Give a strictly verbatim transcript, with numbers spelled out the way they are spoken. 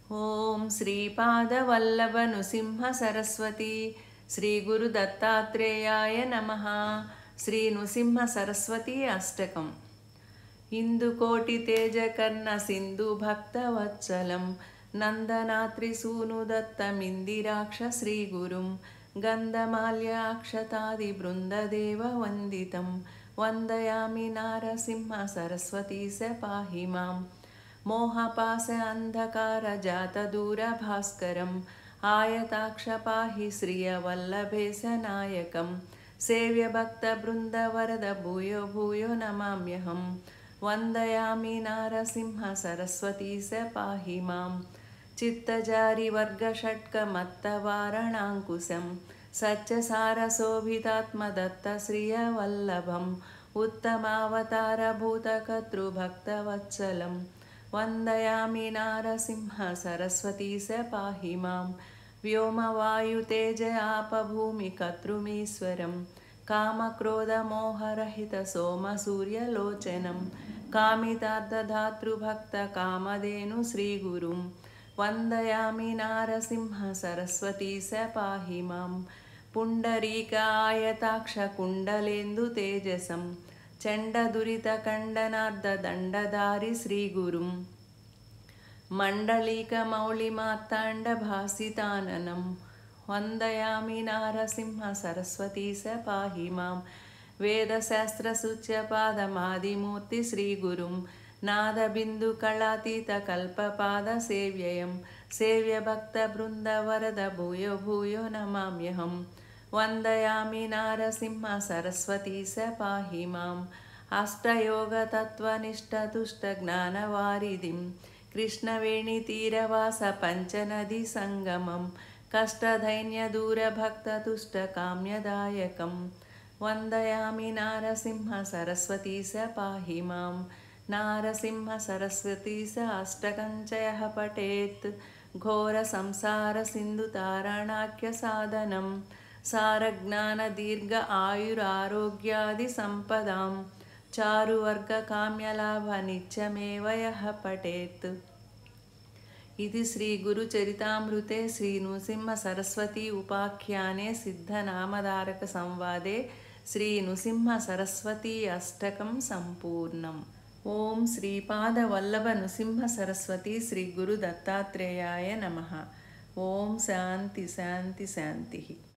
ओम श्रीपादवल्लभ नृसिंह सरस्वती श्री गुरु दत्तात्रेयाय नमः। श्री नृसिंह सरस्वती अष्टकम्। इंदुकोटि तेज कर्ण सिंधु भक्तवत्सलं नंदनात्रिसूनुदत्तमिन्दिराक्ष श्रीगुरुं गन्धमाल्याक्षतादि बृंददेव वन्दितं वन्दयामि नारसिंह सरस्वती स पाहि माम्। मोहपाश अंधकार जात दूर भास्करम् आयताक्ष पाहि श्रियवल्लभेश नायकं सेव्य भक्त बृंद वरद भूयो भूयो नमाम्यहम्। वन्दयामि नारसिंह सरस्वती स पाहि माम्। चित्तजारि वर्ग षट्क मत्त वारणाङ्कुशं सच्चसारशोभितात्मदत्त श्रियवल्लभम् उत्तमावतार भूतकर्तृभक्तवत्सलं वन्दयामि नारसिंह सरस्वती स पाहि माम्। व्योमवायुतेज आप भूमि कर्तृमीश्वरं कामक्रोधमोहरहित सोम सूर्यलोचनं कामितार्थधातृभक्त कामधेनु श्रीगुरुं वन्दयामि नारसिंह सरस्वती स पाहि माम्। पुण्डरीकायताक्ष कुण्डलेन्दु तेजसं चण्डदुरितकण्डनार्ददण्डधारि श्रीगुरुं मण्डलीकमौलिमार्ताण्डभासिताननं वन्दयामि नारसिंह सरस्वती स पाहि माम्। वेदशास्त्रसूच्यपादमादिमूर्ति श्रीगुरुं नादबिन्दुकलातीतकल्पपादसेव्यं सेव्यभक्तबृन्दवरद भूयो भूयो नमाम्यहम्। वन्दयामि नारसिंह सरस्वती स पाहि माम्। अष्टयोगतत्त्वनिष्ठतुष्टज्ञानवारिधिं कृष्णवेणीतीरवास पञ्चनदीसङ्गमं कष्टदैन्यदूरभक्ततुष्टकाम्यदायकं वन्दयामि नारसिंह सरस्वती स पाहि माम्। नारसिंह सरस्वती स अष्टकं च यः पठेत् घोरसंसारसिन्धुतारणाख्यसाधनं सारज्ञानदीर्घ आयुरारोग्यादिसम्पदां चारुवर्गकाम्यलाभनित्यमेव यः पठेत्। इति श्री गुरुचरितामृते श्री नृसिंह सरस्वती उपाख्याने सिद्धनामधारक संवादे श्री नृसिंह सरस्वती अष्टकं संपूर्णम्। ओम श्रीपादवल्लभ नृसिंह सरस्वती श्री गुरु दत्तात्रेयाय नमः। ओम शांति शांति शांति।